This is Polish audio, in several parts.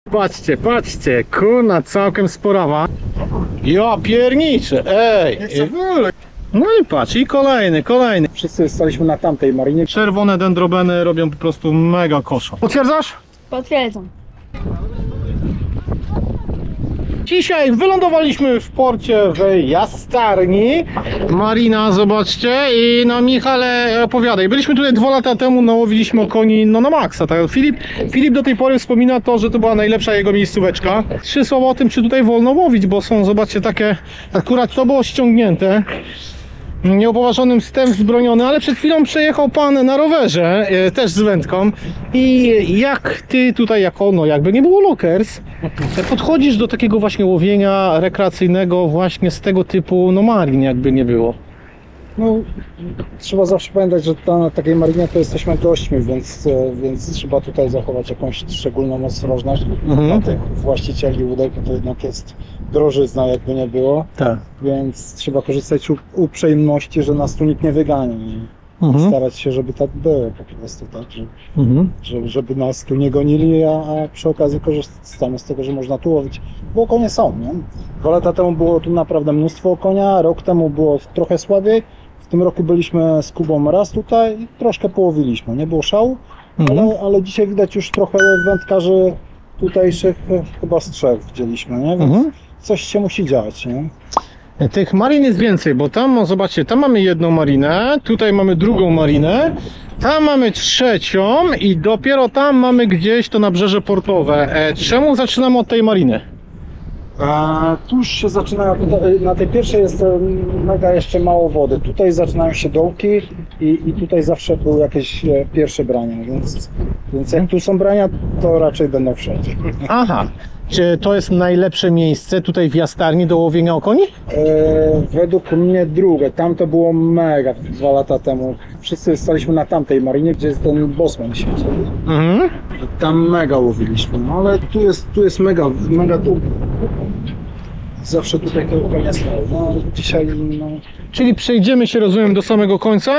Patrzcie, patrzcie, kurna, całkiem sporawa. Ja pierniczę, ej! No i patrz, i kolejny. Wszyscy staliśmy na tamtej marinie. Czerwone dendrobeny robią po prostu mega koszo. Potwierdzasz? Potwierdzam. Dzisiaj wylądowaliśmy w porcie w Jastarni. Marina, zobaczcie. I no Michale, opowiadaj. Byliśmy tutaj 2 lata temu, nałowiliśmy okoni no na maksa. Tak? Filip do tej pory wspomina to, że to była najlepsza jego miejscóweczka. 3 słowa o tym, czy tutaj wolno łowić, bo są, zobaczcie, takie, akurat to było ściągnięte. Nieupoważonym wstęp wzbroniony, ale przed chwilą przejechał pan na rowerze, też z wędką. I jak ty tutaj, jako no jakby nie było lockers, podchodzisz do takiego właśnie łowienia rekreacyjnego właśnie z tego typu no marin, jakby nie było. No, trzeba zawsze pamiętać, że na takiej marinie to jesteśmy gośćmi, więc trzeba tutaj zachować jakąś szczególną ostrożność dla tych właścicieli łódek, bo to jednak jest drożyzna, jakby nie było. Tak. Więc trzeba korzystać z uprzejmości, że nas tu nikt nie wygani. I starać się, żeby tak było po prostu, tak, żeby nas tu nie gonili, a przy okazji korzystamy z tego, że można tu łowić, bo okonie są, nie? 2 lata temu było tu naprawdę mnóstwo okonia, rok temu było trochę słabiej. W tym roku byliśmy z Kubą raz tutaj i troszkę połowiliśmy, nie było szału, ale dzisiaj widać już trochę wędkarzy tutejszych, chyba z 3 widzieliśmy, nie? Więc coś się musi dziać, nie? Tych marin jest więcej, bo tam, zobaczcie, tam mamy jedną marinę, tutaj mamy drugą marinę, tam mamy 3 i dopiero tam mamy gdzieś to nabrzeże portowe. Czemu zaczynamy od tej mariny? Tu już się zaczyna, na tej pierwszej jest mega jeszcze mało wody, tutaj zaczynają się dołki i tutaj zawsze były jakieś pierwsze brania, więc jak tu są brania, to raczej będą wszędzie. Aha, czy to jest najlepsze miejsce tutaj w Jastarni do łowienia okoni? Według mnie drugie, tam to było mega 2 lata temu. Wszyscy staliśmy na tamtej marinie, gdzie jest ten Bosman siedzi. Tam mega łowiliśmy, no ale tu jest mega tu. Zawsze tutaj to okonie stało. No dzisiaj no... Czyli przejdziemy się, rozumiem, do samego końca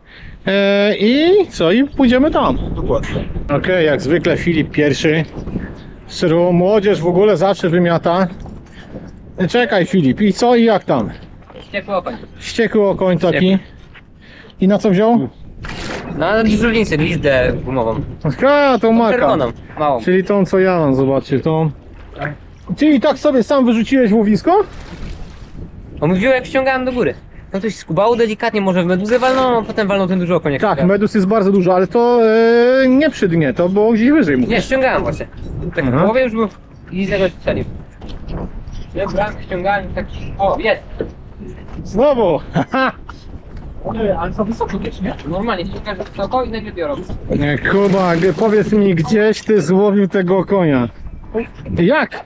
i co? I pójdziemy tam. Dokładnie. Okej, jak zwykle Filip pierwszy. Młodzież w ogóle zawsze wymiata. Czekaj Filip, i co i jak tam? Wściekły okoń. Wściekły okoń taki. I na co wziął? Na żużlnicę, glizdę gumową. A, tą marka. Czerwoną, małą. Czyli tą co ja mam, zobaczcie, tą. Czyli tak sobie sam wyrzuciłeś w łowisko? On mi wziął, jak ściągałem do góry. No coś skubało delikatnie, może w meduzę walnął, a potem walnął ten duży okoń. Tak, medus jest bardzo dużo, ale to nie przy dnie, to było gdzieś wyżej. Nie, ściągałem właśnie. Tak w połowie już był i z tego strzelił. Ja brałem, ściągałem taki... O, jest! Znowu! Ale to wysoko jest, nie? Normalnie ściągasz wysoko i nagle biorą. Kuba, powiedz mi, gdzieś ty złowił tego konia? Jak?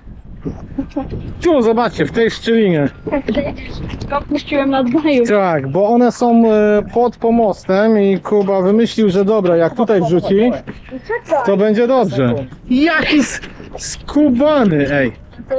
Tu, zobaczcie, w tej szczelinie. Go puściłem na dwaju. Tak, bo one są pod pomostem i Kuba wymyślił, że dobra, jak tutaj wrzuci, to będzie dobrze. Jaki skubany, ej.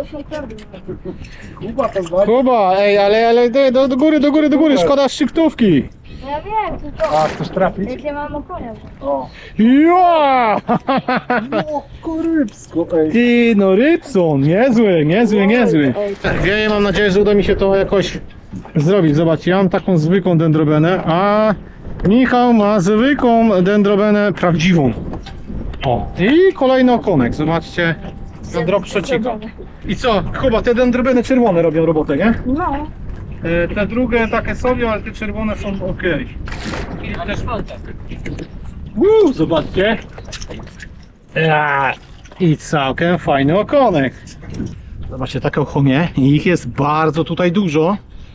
Kuba, ej, ale do góry, szkoda szczyptówki. Ja wiem, tylko... A, chcesz trafić? Jakie mam okonia. O! Ja! O, rybsko, ej! Ty, no Rybson, niezły. Wieje, mam nadzieję, że uda mi się to jakoś zrobić. Zobaczcie, ja mam taką zwykłą dendrobenę, a Michał ma zwykłą dendrobenę prawdziwą. O, i kolejny okonek, zobaczcie, na drop przecika. I co, Kuba, te dendrobeny czerwone robią robotę, nie? No. Te drugie takie sobie, ale te czerwone są ok. Zobaczcie. I całkiem fajny okonek. Zobaczcie, takie okonie. Ich jest bardzo tutaj dużo.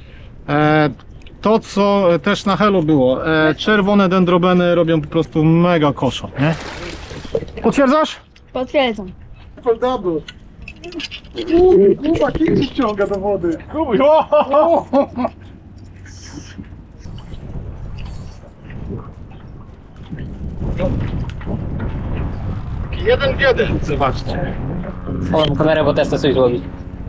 To co też na Helu było. Czerwone dendrobeny robią po prostu mega koszo, nie? Potwierdzasz? Potwierdzam. Double. Kuba, kim ci wciąga do wody? Jeden w jeden, zobaczcie. Mam kamerę, bo też chcę coś złowić.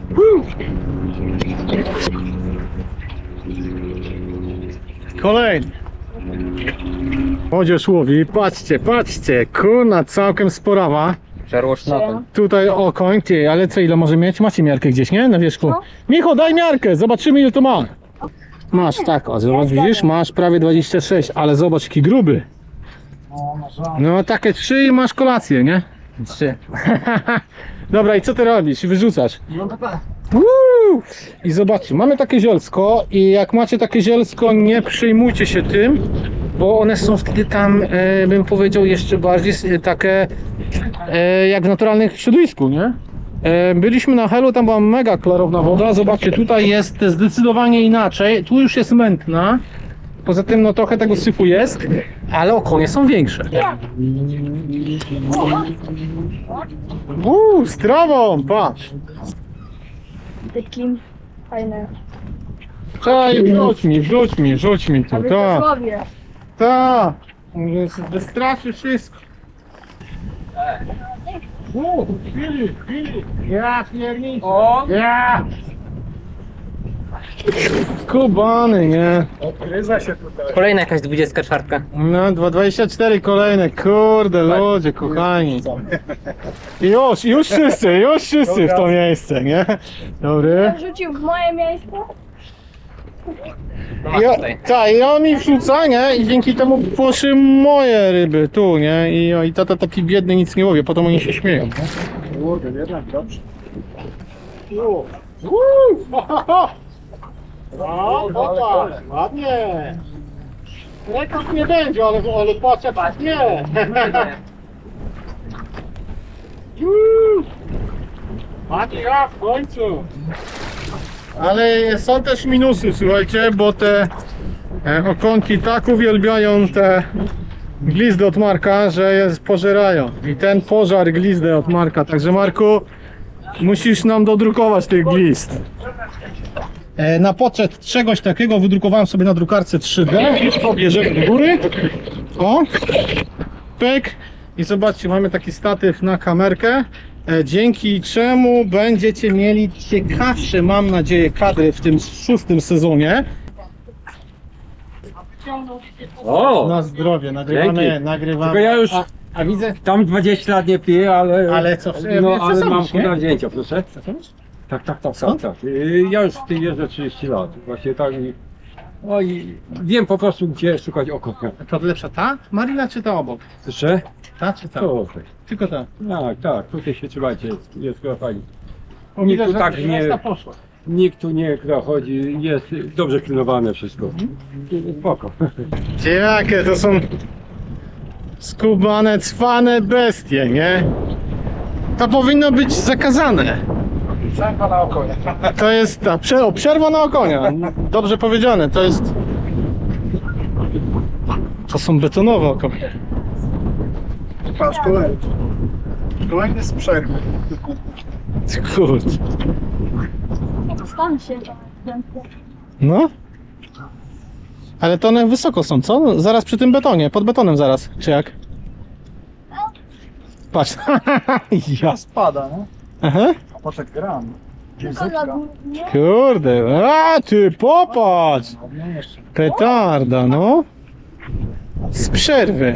Kolejny. Młodzież łowi, patrzcie, kurna, całkiem sporawa. Żarłosz na to. Tutaj okoń, ty, ale co, ile może mieć? Macie miarkę gdzieś, nie? Na wierzchu. No. Micho, daj miarkę, zobaczymy ile to ma. Masz, tak, o, zobacz, widzisz, masz prawie 26, ale zobacz jaki gruby. No takie 3 i masz kolację, nie? 3. Dobra, i co ty robisz? Wyrzucasz. No to tak. Uuu! I zobaczcie, mamy takie zielsko i jak macie takie zielsko, nie przejmujcie się tym, bo one są wtedy tam, bym powiedział, jeszcze bardziej takie jak w naturalnym środowisku, nie? Byliśmy na Helu, tam była mega klarowna woda, zobaczcie, tutaj jest zdecydowanie inaczej, tu już jest mętna, poza tym no trochę tego syfu jest, ale okonie są większe. Z trawą, patrz! Takim fajnym. Czaj, wrzuć mi tu, Aby tak, posłowie. tak, wystraszy wszystko. Filip, ja pierniczę, O! ja! Skubany, nie? Odgryza się tutaj. Kolejna jakaś 24. No, 24 kolejne, kurde, ludzie, kochani. Już wszyscy w to miejsce, nie? Dobry. Rzucił w moje miejsce. I on mi wrzuca, nie? I dzięki temu poszły moje ryby tu, nie? I tata taki biedny nic nie łowie, potem oni się śmieją, nie? Kurde, jednak dobrze. No, popatrz, ładnie. Rekord nie będzie, ale patrz jak ładnie. Ładnie, ja w końcu. Ale są też minusy, słuchajcie, bo te okonki tak uwielbiają te glizdy od Marka, że je pożerają. I ten pożar glizdę od Marka, także Marku, musisz nam dodrukować tych glizd. Na poczet czegoś takiego wydrukowałem sobie na drukarce 3D. Wszystko bierzemy do góry. O, pyk. I zobaczcie, mamy taki statyw na kamerkę, dzięki czemu będziecie mieli ciekawsze, mam nadzieję, kadry w tym 6. sezonie. O! Na zdrowie, Dzięki. nagrywamy. Tylko ja już A widzę, tam 20 lat nie piję, ale co? no, ale co mam robisz, nie? na zdjęcia, proszę. Tak. Ja już w tym jeżdżę 30 lat. Właśnie tak i no i wiem po prostu gdzie szukać okonia. To lepsza ta Marina czy ta obok? Słyszę? Ta czy ta? To Tylko ta. tak, tutaj się trzymajcie, jest chyba fajnie. O, Nikt widać, tu że tak nie, reszta poszła. nikt tu nie chodzi, jest dobrze pilnowane wszystko. Spoko. Jakie to są skubane, cwane bestie, nie? To powinno być zakazane. Przerwa na okonie. To jest ta przerwa na okonia. Dobrze powiedziane, to jest... To są betonowe okonie. Patrz, kolejny. Kolejny z przerwy. Kurde. Stan się. No. Ale to one wysoko są, co? Zaraz przy tym betonie, pod betonem zaraz, czy jak? Patrz. Ja. Spada, nie? Aha. A poczek gram. Kurde, a ty popatrz! No jeszcze. Petarda, no. Z przerwy.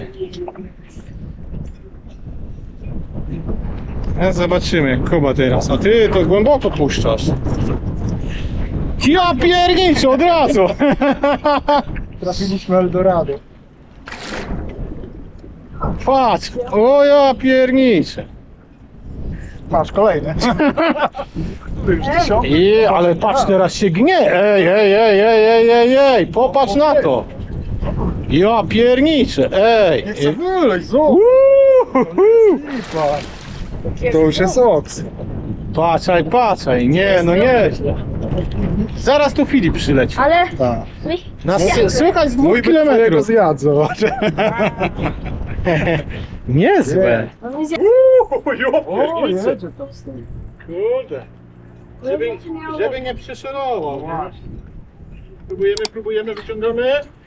A zobaczymy, Kuba teraz. A ty to głęboko puszczasz. Ja pierniczę od razu. Trafiliśmy Eldorado. Patrz, o ja pierniczę. Patrz, kolejny. To już 1000. Ale patrz, teraz się gnie. Ej, popatrz na to. Ja pierniczę, ej. Nie chcę wyleć, zobacz. To już jest oks. Patrzaj, nie, no nieźle. Zaraz tu Filip przyleci. Ale Tak. Nas słychać z 2 Mój by twojego kilometrów. zjadł, zobacz. Niezłe. on jest O, jedzie tam z tym. Kurde. Żeby nie przeszorował. Próbujemy, wyciągamy.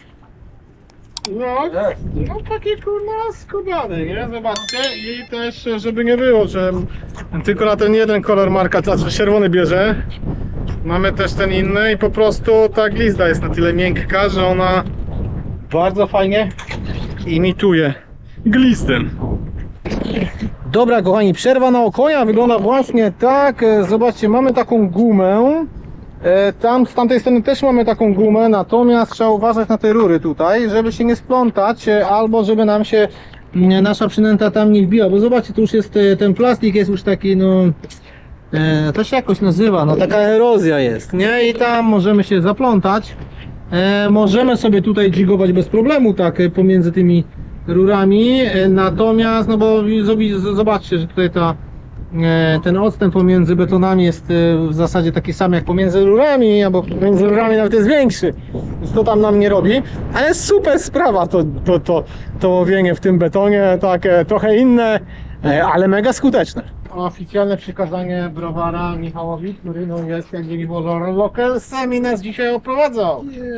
No takie kurna skubane, nie? Zobaczcie. I też, żeby nie było, że tylko na ten jeden kolor Marka, znaczy czerwony bierze. Mamy też ten inny i po prostu ta glizda jest na tyle miękka, że ona bardzo fajnie imituje glizdę. Dobra, kochani, przerwa na okonia wygląda właśnie tak. Zobaczcie, mamy taką gumę. Tam z tamtej strony też mamy taką gumę, natomiast trzeba uważać na te rury tutaj, żeby się nie splątać, albo żeby nam się nasza przynęta tam nie wbiła, bo zobaczcie, tu już jest ten plastik, jest już taki, no to się jakoś nazywa, no taka erozja jest, nie? I tam możemy się zaplątać. Możemy sobie tutaj dźwigować bez problemu, tak, pomiędzy tymi rurami, natomiast, no bo zobaczcie, że tutaj ten odstęp pomiędzy betonami jest w zasadzie taki sam jak pomiędzy rurami, albo pomiędzy rurami nawet jest większy, więc to tam nam nie robi, ale super sprawa to łowienie w tym betonie, takie trochę inne, ale mega skuteczne. Oficjalne przykazanie browara Michałowi, który no jest jak lokalsem i nas dzisiaj oprowadzał.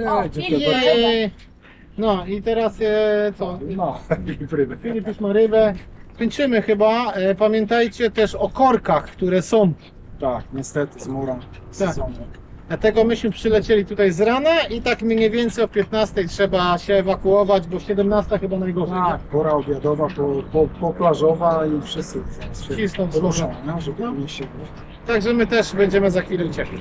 No i teraz co? No, rybę. Filip już ma rybę. Kończymy chyba. Pamiętajcie też o korkach, które są. Tak, niestety z murą sezonu. Dlatego myśmy przylecieli tutaj z rana i tak mniej więcej o 15 trzeba się ewakuować, bo 17 chyba najgorzej. Tak, pora obiadowa, poplażowa i wszyscy Cisną ruszą, żeby nie się... Także my też będziemy za chwilę uciekać.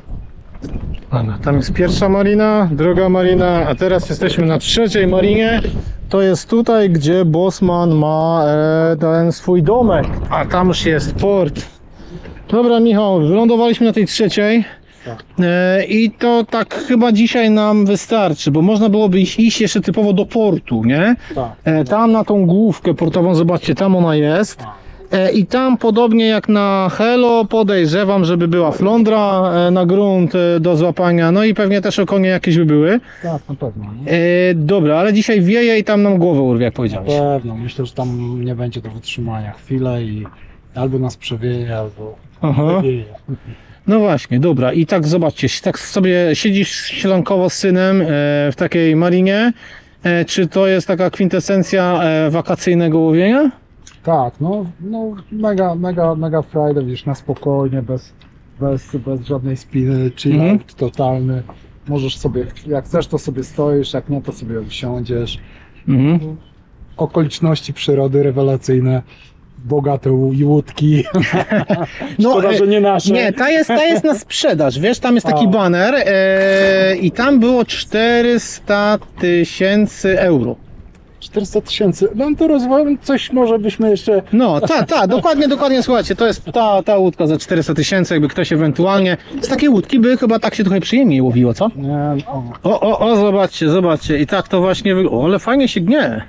Dobra, tam jest pierwsza marina, druga marina, a teraz jesteśmy na trzeciej marinie. To jest tutaj, gdzie Bosman ma ten swój domek, a tam już jest port. Dobra, Michał, wylądowaliśmy na tej trzeciej. I to tak chyba dzisiaj nam wystarczy, bo można byłoby iść jeszcze typowo do portu, nie? Tak. Tam na tą główkę portową, zobaczcie, tam ona jest. I tam podobnie jak na Helo podejrzewam, żeby była flądra na grunt do złapania, no i pewnie też okonie jakieś by były. Tak, na pewno. Dobra, ale dzisiaj wieje i tam nam głowę urwie, jak powiedziałeś. Na pewno, myślę, że tam nie będzie do wytrzymania chwilę i albo nas przewieje, albo wywieje. No właśnie, dobra, i tak zobaczcie, tak sobie siedzisz ślankowo z synem w takiej marinie, czy to jest taka kwintesencja wakacyjnego łowienia? Tak, no mega frajda, widzisz, na spokojnie, bez żadnej spiny, chill out totalny. Możesz sobie, jak chcesz to sobie stoisz, jak nie to sobie usiądziesz. Okoliczności przyrody rewelacyjne. Bogate łódki. Szkoda, że nie nasze. Nie, ta jest na sprzedaż, wiesz, tam jest taki baner i tam było 400 000 euro. 400 000, no to rozwojem coś może byśmy jeszcze... No, dokładnie, słuchajcie, to jest ta łódka za 400 000, jakby ktoś ewentualnie... Z takiej łódki by chyba tak się trochę przyjemniej łowiło, co? Nie, Zobaczcie, i tak to właśnie wygląda, ale fajnie się gnie.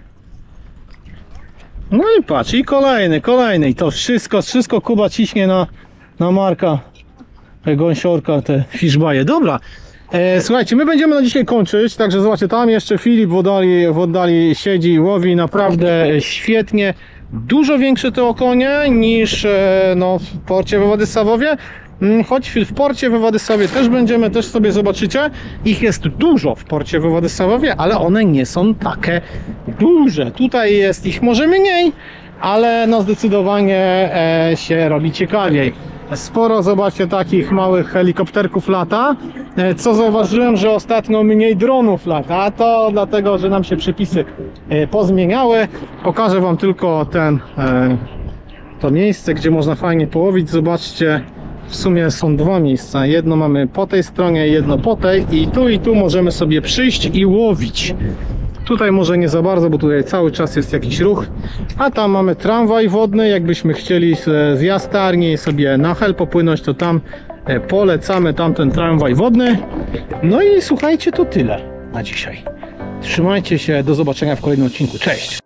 No i patrz, i kolejny, i to wszystko Kuba ciśnie na Marka, te gąsiorka, te fiszbaje. Dobra, słuchajcie, my będziemy na dzisiaj kończyć, także zobaczcie, tam jeszcze Filip w oddali siedzi i łowi naprawdę świetnie. Dużo większe te okonie niż no, w porcie we Władysławowie. Choć w porcie we Władysławie też sobie zobaczycie, ich jest dużo w porcie we Władysławowie, ale one nie są takie duże. Tutaj jest ich może mniej, ale no zdecydowanie się robi ciekawiej. Sporo, zobaczcie, takich małych helikopterków lata. Co zauważyłem, że ostatnio mniej dronów lata, to dlatego, że nam się przepisy pozmieniały. Pokażę wam tylko to miejsce, gdzie można fajnie połowić. Zobaczcie, w sumie są dwa miejsca. Jedno mamy po tej stronie, jedno po tej i tu możemy sobie przyjść i łowić. Tutaj może nie za bardzo, bo tutaj cały czas jest jakiś ruch. A tam mamy tramwaj wodny. Jakbyśmy chcieli z Jastarni sobie na Hel popłynąć, to tam polecamy tamten tramwaj wodny. No i słuchajcie, to tyle na dzisiaj. Trzymajcie się, do zobaczenia w kolejnym odcinku. Cześć!